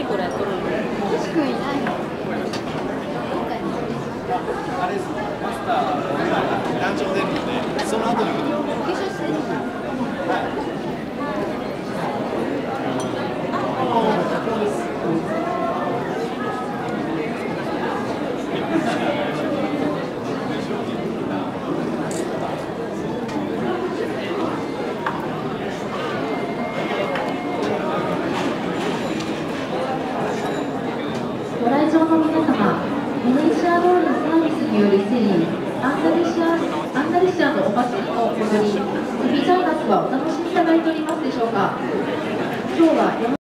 しいこれ撮るの。 しくいない。 あれマスター団長出るので、その後に行くの。 化粧してるのか。 ご来場の皆様、ベネチアロールのサービスによるセリー、アンダルシアのお祭りの踊り、ビジャーナスはお楽しみいただいておりますでしょうか。今日は